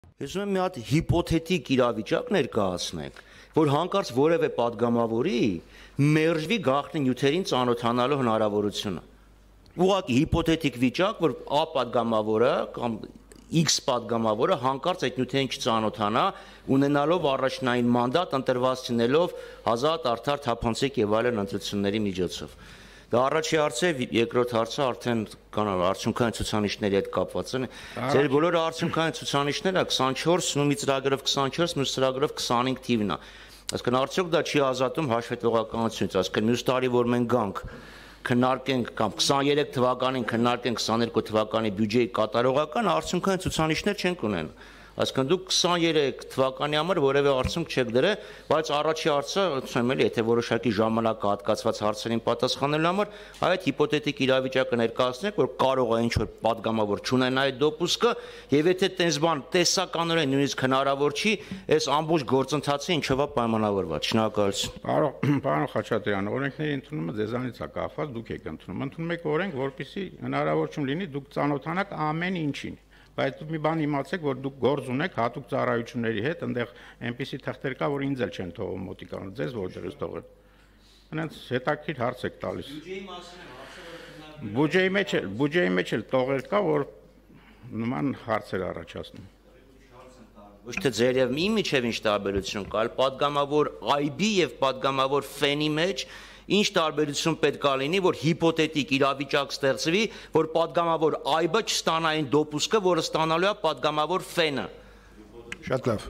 Ես ուզում եմ մի հատ հիպոթետիկ իրավիճակ ներկայացնենք, որ հանկարծ որևէ падգամավորի մերժվի գաղտնի նյութերին ծանոթանալու հնարավորությունը։ Ուղղակի հիպոթետիկ վիճակ, որ A падգամավորը կամ X падգամավորը հանկարծ այդ նյութերին չծանոթանա, ունենալով առաջնային մանդատ, ընտրված լինելով ազատ, արդար, թափանցիկ եւ այլն ընտրությունների միջոցով։ Դա առաջի հարցը է, երկրորդ հարցը արդեն արդյունքային ցուցանիշների հետ կապված է։ Ձեր բոլոր արդյունքային ցուցանիշները 24, նույնի ծրագրով 24, մյուս ծրագրով 25 թիվն է։ Այսինքն արդյոք դա չի ազատում հաշվետվողականությունից, այսինքն մյուս տարի որ մենք գանք քննարկենք կամ 23 թվականին քննարկենք 22 թվականի բյուջեի կատարողական արդյունքային ցուցանիշներ չենք ունենա։ Այսինքն դուք 23 թվականի համար որևէ արդյունք չեք դրել, բայց առաջի հարցը, ասում եմ, եթե որոշակի ժամանակ հատկացված հարցերին պատասխանելու համար, այդ հիպոթետիկ իրավիճակը ներկայացնեք, որ կարող է ինչ-որ падգամավոր չունենա այդ դոպուսկը, եւ եթե տես բան տեսականորեն նույնիսկ հնարավոր չի, այս ամբողջ գործընթացը ինչով է պայմանավորված։ Շնորհակալություն։ Պարոն Խաչատրյան, օրենքների ընդունումը ձեզանից է կախված, դուք եք ընդունում եք օրենք, որպեսզի հնարավորություն լինի դուք ծանոթանաք ամեն ինչին։ Բայց դուք մի բան իմացեք, որ դուք գործ ունեք հատուկ ծառայությունների հետ, այնտեղ այնպիսի թղթեր կա, որ ինձ էլ չեն թողում մոտիկան, ձեզ որտեղից թողել։ Հենց հետաքրքիր հարց եք տալիս։ Բյուջեի մեջ էլ տողեր կա, որ նման հարցեր առաջացնում։ Ոչ թե ձեր եւ մի միջև ինչ տարբերություն կա, այլ падգամավոր IB եւ падգամավոր FEN-ի մեջ ինչ տարբերություն պետք է լինի, որ հիպոթետիկ իրավիճակ ստեղծվի, որ падգամավոր IB-ը չստանա այն դոպուսկը, որը ստանալու է падգամավոր FEN-ը։ Շատ լավ։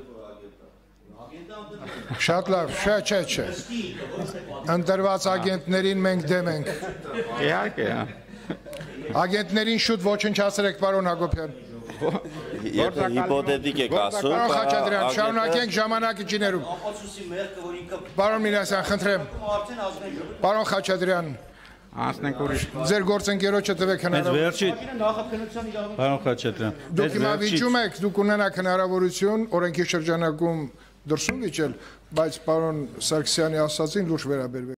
Շատ լավ, չէ։ Ընտրված ագենտներին մենք դեմ ենք։ Իհարկե, հա։ Ագենտներին շուտ ոչնչացրեք, պարոն Հակոբյան։ Եթե հիպոթետիկ եք ասում, Պարոն Խաչատրյան, շարունակենք ժամանակը չի ներում։ Պարոն Մինասյան, խնդրեմ։ Պարոն Խաչատրյան, անցնենք ուրիշ։ ձեր գործընկերոջը տվեք հնարավորություն։ Պարոն Խաչատրյան, Դուք հիմա վիճում եք, դուք ունենաք հնարավորություն օրենքի շրջանակում դրսում վիճել, բայց պարոն Սարգսյանի ասածին լուրջ վերաբերվեք։